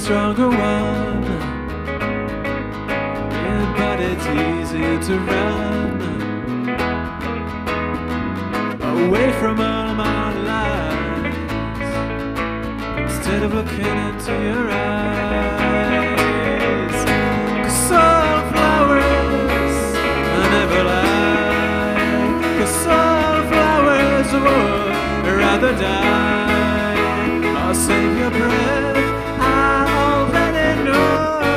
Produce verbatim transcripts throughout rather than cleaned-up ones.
stronger one, yeah, but it's easier to run away from all my lies instead of looking into your eyes. 'Cause sunflowers never lie, 'cause sunflowers would rather die or save your breath. I already know.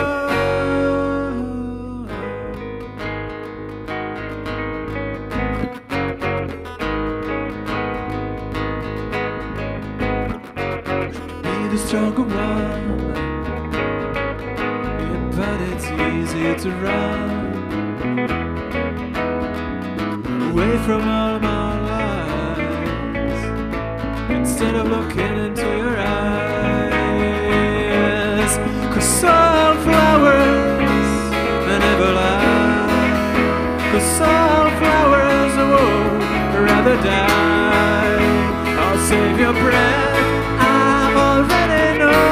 Be the stronger one, yeah, but it's easier to run away from all my lies instead of looking into your eyes. 'Cause sunflowers never lie, 'cause sunflowers would rather die or save your breath. I already know.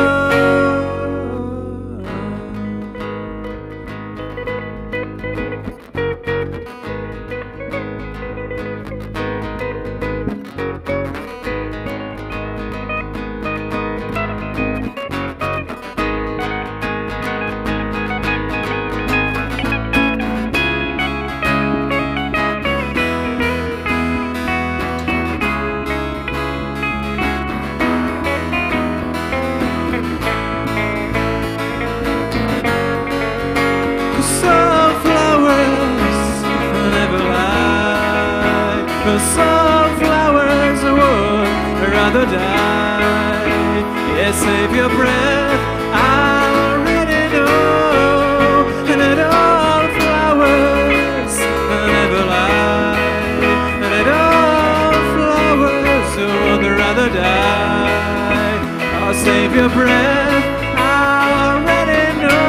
Sunflowers would rather die. Yeah, save your breath. I already know that all flowers never lie, that all flowers would rather die or save your breath. I already know.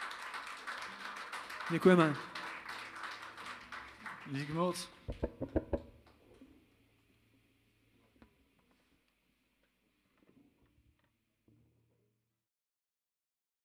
Děkujeme. Díky moc.